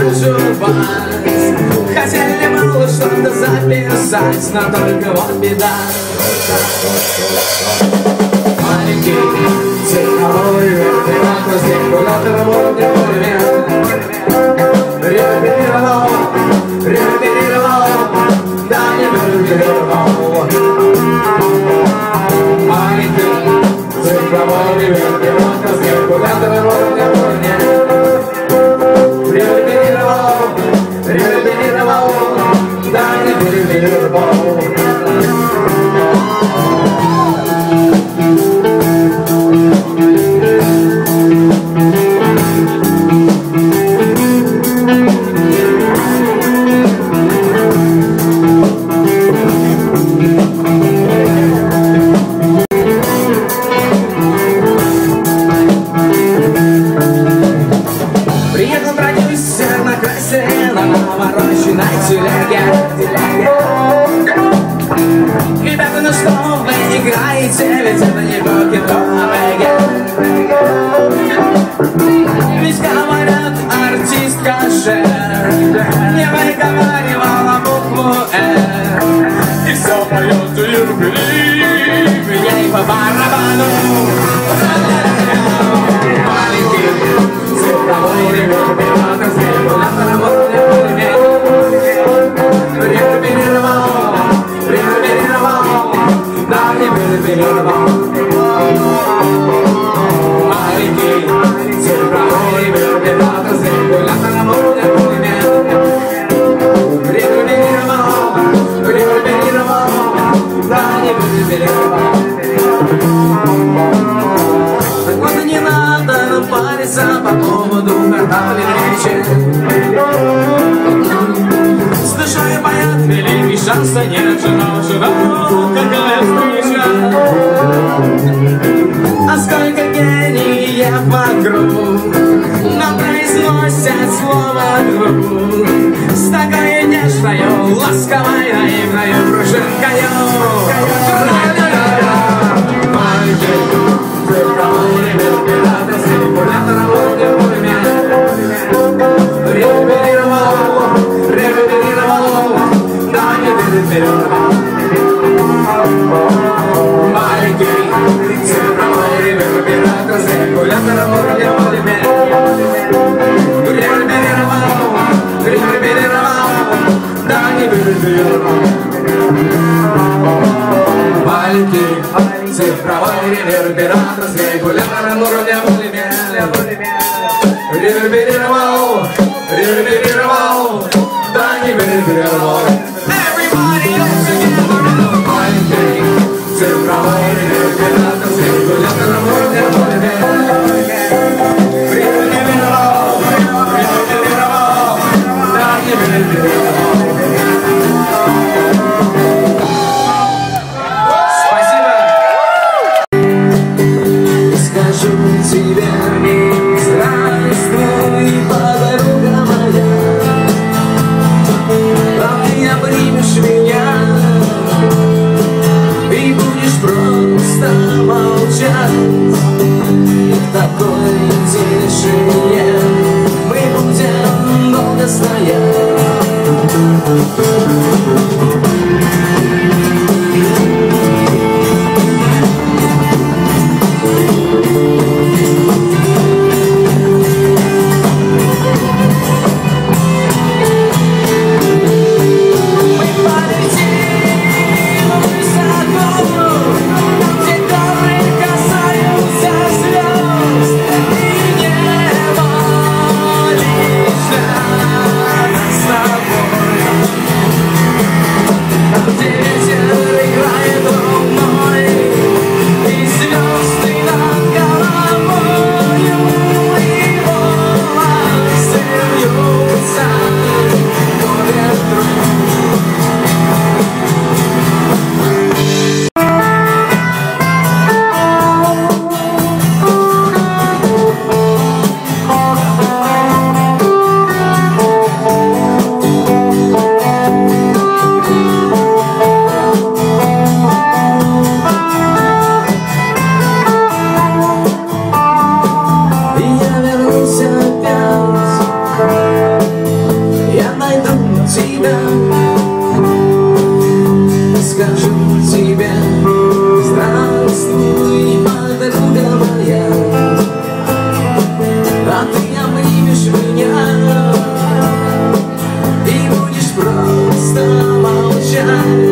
слышу вас. Хотели мало что-то записать, но только вот беда. Маленький цифровой вертолет с регулятором уровня. Репетировал, да не репетировал. Маленький цифровой вертолет с регулятором уровня. Репетировал, да не репетировал. Ребята, ну что вы играете, ведь это не покидовые. Ведь говорят, артистка Шер не выговаривала букву «Р». И все поет «Юбилей», ей по барабану. Маленький цифровой ребенок с регулятором маленький цифровой вертолет с регулятором уровня. Репетировал, да не репетировал. Так вот и не надо нам париться по поводу картавой речи. С душой поят великий шанса нет, но какая встреча. А сколько гениев вокруг, но произносят слово «друг» с такой нежною, ласковой, наивною пружинкою. Маленький цифровой вертолет с регулятором уровня. Репетировал, да не репетировал. Маленький цифровой вертолет с регулятором уровня. Репетировал, да не репетировал. Маленький цифровой ревербератор с регулятором уровня. Репетировал, да не репетировал. Everybody else together. Маленький цифровой ревербератор с регулятором уровня. Репетировал, да не репетировал. тебя, скажу тебе: здравствуй, подруга моя. А ты обнимешь меня и будешь просто молчать.